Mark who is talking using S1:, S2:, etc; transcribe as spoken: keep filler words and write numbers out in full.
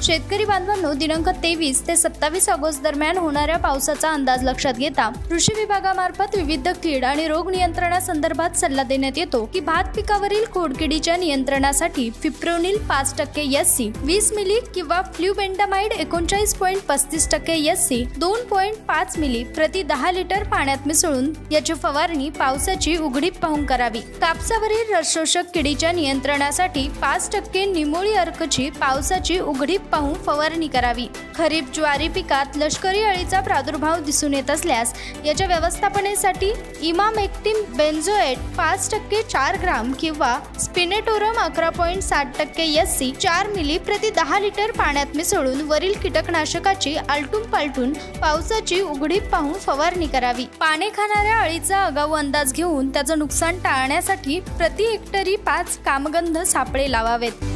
S1: शेतकरी बांधवांनो, दिनांक तेवीस ते सत्तावीस ऑगस्ट दरम्यान होणाऱ्या पावसाचा अंदाज लक्षात घेता कृषी विभागामार्फत विविध कीड आणि रोग नियंत्रणासंदर्भात सल्ला देण्यात येतो की भात पिकावरील खोडकिडीच्या नियंत्रणासाठी फिप्रोनिल पाच टक्के एस सी, वीस मिली किंवा फ्ल्युबेंडामाइड एकोणचाळीस पॉईंट पस्तीस टक्के एस सी दोन पॉईंट पाच मिली प्रति दहा लिटर पाण्यात मिसळून याची फवारणी पावसाची उघडीप पाहून करावी। कापसावरील रसशोषक किडीच्या नियंत्रणासाठी पाच टक्के निमोळी अर्कची पावसाची उघडीप पाहून फवारणी करावी। खरीप ज्वारी पिकात लष्करी अळीचा प्रादुर्भाव दिसून येत असल्यास याच्या व्यवस्थापनेसाठी इमामेक्टिन बेन्झोएट पाच टक्के चार ग्राम किंवा स्पिनेटोरम अकरा पॉईंट साठ टक्के एस सी चार मिली प्रति दहा लिटर पाण्यात मिसळून वरील कीटकनाशकाची आलटून पालटून पावसाची उघडीप पाहून फवारणी करावी। पाने खाणाऱ्या अळीचा आगाऊ अंदाज घेऊन त्याचं नुकसान टाळण्यासाठी प्रति हेक्टरी पाच कामगंध सापळे लावावेत।